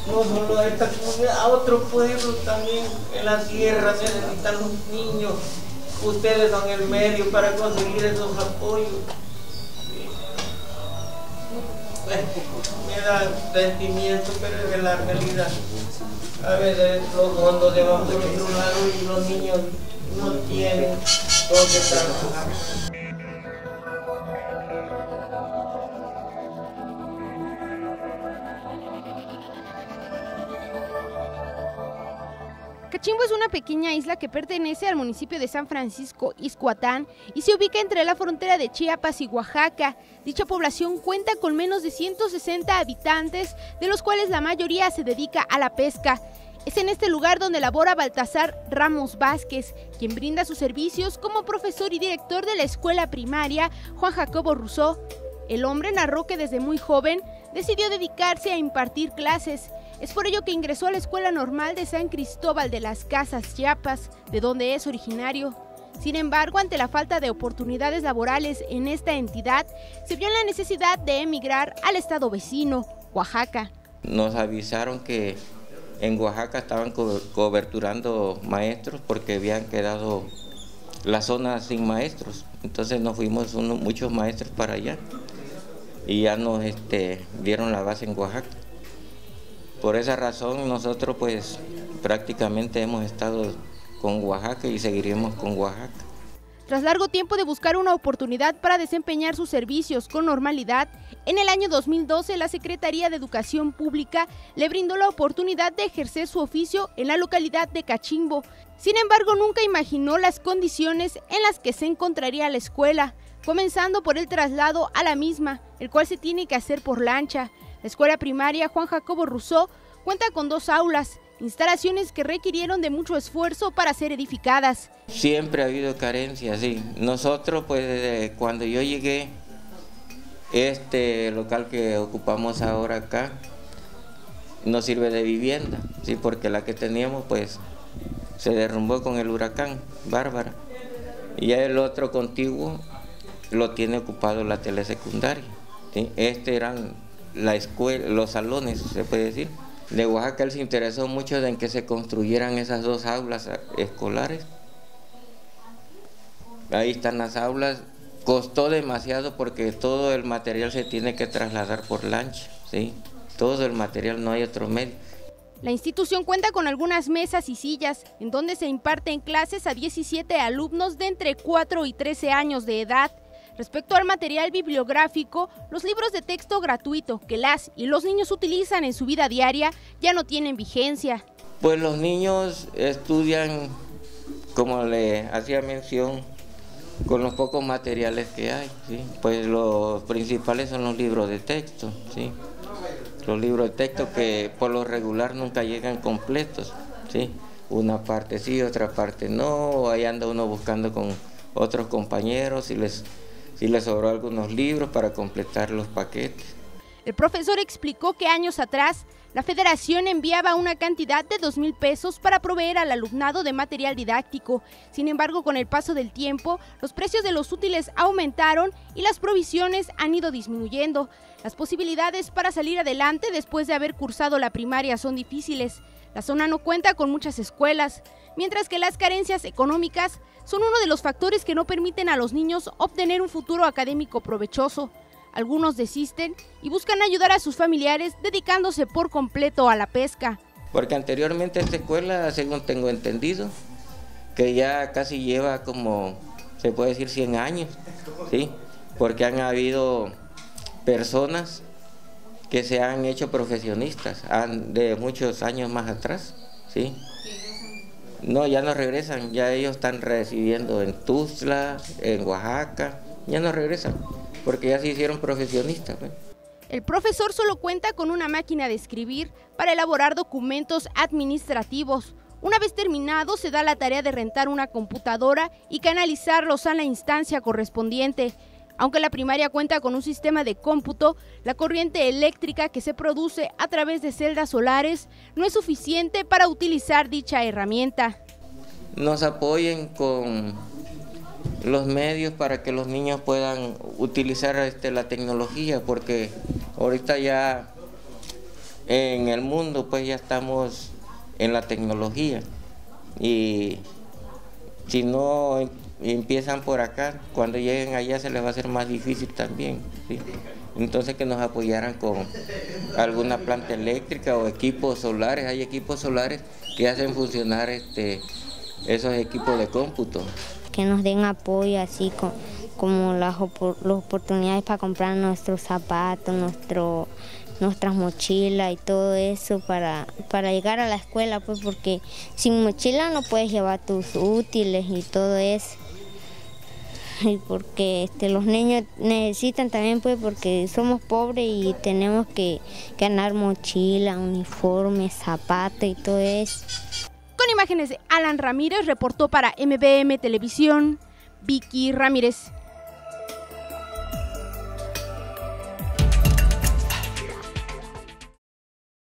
no solo a esta comunidad, a otros pueblos también, en la sierra necesitan los niños. Ustedes son el medio para conseguir esos apoyos. Me da sentimiento, pero es de la realidad. A veces los fondos se van por otro lado y los niños no tienen dónde trabajar. Cachimbo es una pequeña isla que pertenece al municipio de San Francisco Ixhuatán y se ubica entre la frontera de Chiapas y Oaxaca. Dicha población cuenta con menos de 160 habitantes, de los cuales la mayoría se dedica a la pesca. Es en este lugar donde labora Baltasar Ramos Vázquez, quien brinda sus servicios como profesor y director de la escuela primaria Juan Jacobo Rousseau. El hombre narró que desde muy joven decidió dedicarse a impartir clases. Es por ello que ingresó a la Escuela Normal de San Cristóbal de las Casas, Chiapas, de donde es originario. Sin embargo, ante la falta de oportunidades laborales en esta entidad, se vio en la necesidad de emigrar al estado vecino, Oaxaca. Nos avisaron que en Oaxaca estaban coberturando maestros porque habían quedado la zona sin maestros. Entonces nos fuimos muchos maestros para allá y ya nos dieron la base en Oaxaca. Por esa razón nosotros pues prácticamente hemos estado con Oaxaca y seguiremos con Oaxaca. Tras largo tiempo de buscar una oportunidad para desempeñar sus servicios con normalidad, en el año 2012 la Secretaría de Educación Pública le brindó la oportunidad de ejercer su oficio en la localidad de Cachimbo. Sin embargo, nunca imaginó las condiciones en las que se encontraría la escuela, comenzando por el traslado a la misma, el cual se tiene que hacer por lancha. La escuela primaria Juan Jacobo Rousseau cuenta con 2 aulas, instalaciones que requirieron de mucho esfuerzo para ser edificadas. Siempre ha habido carencias, sí. Nosotros, pues, cuando yo llegué, este local que ocupamos ahora acá, nos sirve de vivienda, sí, porque la que teníamos, pues, se derrumbó con el huracán Bárbara. Y ya el otro contiguo lo tiene ocupado la telesecundaria, ¿sí? Eran la escuela, los salones, se puede decir. De Oaxaca él se interesó mucho en que se construyeran esas 2 aulas escolares. Ahí están las aulas. Costó demasiado porque todo el material se tiene que trasladar por lancha, ¿sí? Todo el material, no hay otro medio. La institución cuenta con algunas mesas y sillas, en donde se imparten clases a 17 alumnos de entre 4 y 13 años de edad. Respecto al material bibliográfico, los libros de texto gratuito que las y los niños utilizan en su vida diaria ya no tienen vigencia. Pues los niños estudian, como le hacía mención, con los pocos materiales que hay, ¿sí? Pues los principales son los libros de texto, ¿sí? Los libros de texto que por lo regular nunca llegan completos, ¿sí? Una parte sí, otra parte no, ahí anda uno buscando con otros compañeros y les sobró algunos libros para completar los paquetes. El profesor explicó que años atrás la federación enviaba una cantidad de 2,000 pesos para proveer al alumnado de material didáctico. Sin embargo, con el paso del tiempo, los precios de los útiles aumentaron y las provisiones han ido disminuyendo. Las posibilidades para salir adelante después de haber cursado la primaria son difíciles. La zona no cuenta con muchas escuelas, mientras que las carencias económicas son uno de los factores que no permiten a los niños obtener un futuro académico provechoso. Algunos desisten y buscan ayudar a sus familiares dedicándose por completo a la pesca. Porque anteriormente esta escuela, según tengo entendido, que ya casi lleva como, se puede decir, 100 años, ¿sí? Porque han habido personas que se han hecho profesionistas de muchos años más atrás, ¿sí? No, ya no regresan, ya ellos están residiendo en Tuxtla, en Oaxaca, ya no regresan, porque ya se hicieron profesionistas, ¿eh? El profesor solo cuenta con una máquina de escribir para elaborar documentos administrativos. Una vez terminado, se da la tarea de rentar una computadora y canalizarlos a la instancia correspondiente. Aunque la primaria cuenta con un sistema de cómputo, la corriente eléctrica que se produce a través de celdas solares no es suficiente para utilizar dicha herramienta. Nos apoyen con los medios para que los niños puedan utilizar la tecnología, porque ahorita ya en el mundo pues ya estamos en la tecnología y si no empiezan por acá, cuando lleguen allá se les va a hacer más difícil también, ¿sí? Entonces que nos apoyaran con alguna planta eléctrica o equipos solares. Hay equipos solares que hacen funcionar esos equipos de cómputo. Que nos den apoyo así como las oportunidades para comprar nuestros zapatos, nuestras mochilas y todo eso para llegar a la escuela, pues porque sin mochila no puedes llevar tus útiles y todo eso. Y porque los niños necesitan también, pues porque somos pobres y tenemos que ganar mochila, uniforme, zapatos y todo eso. Con imágenes de Alan Ramírez, reportó para MBM Televisión, Vicky Ramírez.